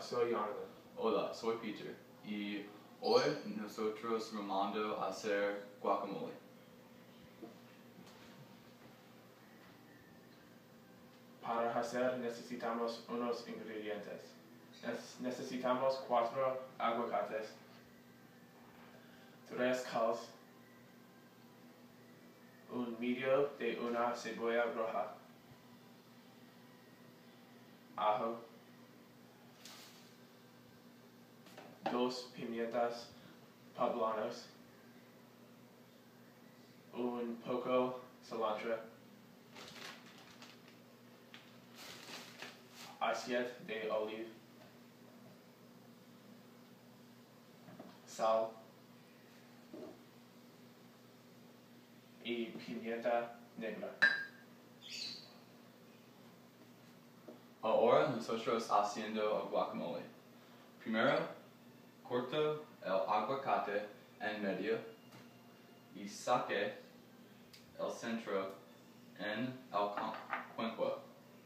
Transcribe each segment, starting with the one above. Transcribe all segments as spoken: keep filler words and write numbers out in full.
soy Jonathan. Hola, soy Peter. Y hoy nosotros vamos a hacer guacamole. Para hacer necesitamos unos ingredientes. Necesitamos cuatro aguacates, tres coles, un medio de una cebolla roja, ajo, dos pimientas poblanas, un poco cilantro, aceite de oliva, sal y pimienta negra. Ahora nosotros haciendo el guacamole. Primero, corto el aguacate en medio y saque el centro en el cuenco.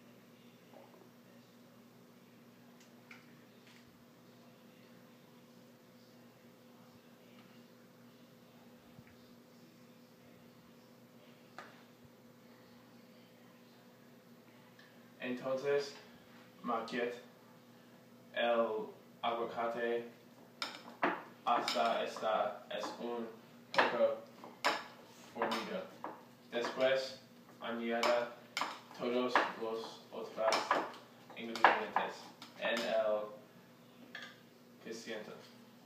Entonces, maquet el aguacate hasta esta es un poco formido. Después, añada todos los otros ingredientes en el pimiento.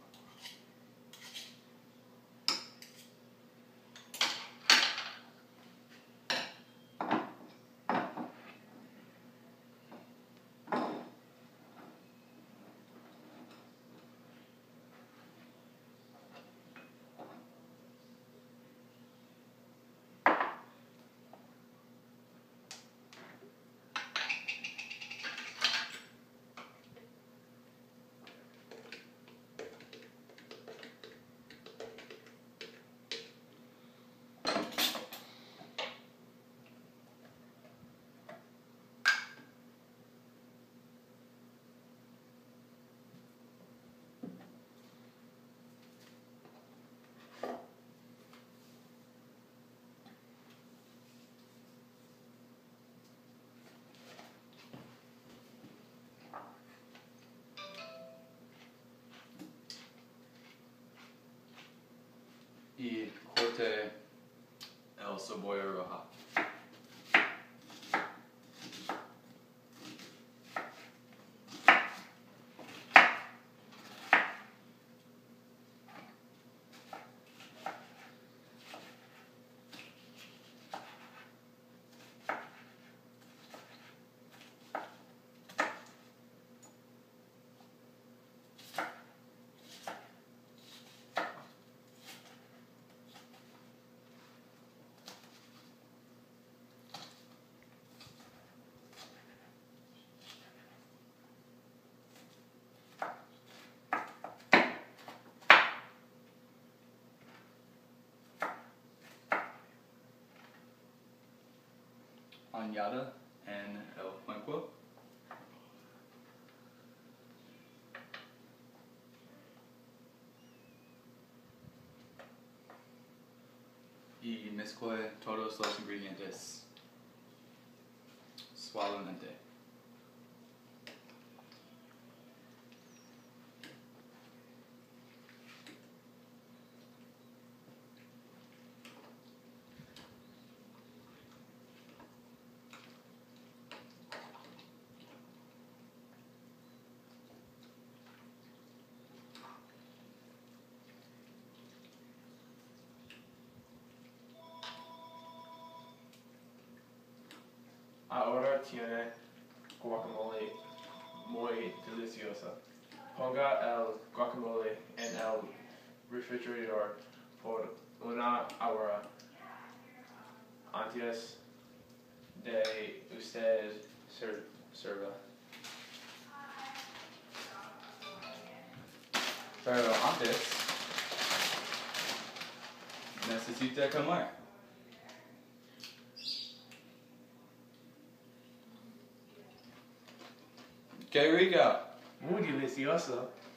Y corte el cebolla roja. Añada en el cuenco. Y mezcle todos los ingredientes suavemente. Ahora tiene guacamole muy deliciosa. Ponga el guacamole en el refrigerador por una hora antes de usted ser, sirva. Pero antes, necesita comer. ¡Qué rico! Muy delicioso.